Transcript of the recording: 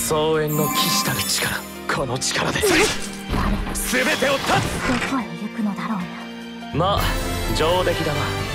荘園の騎士たる力、この力で全てを断つ。 どこへ行くのだろうな。 まあ上出来だな。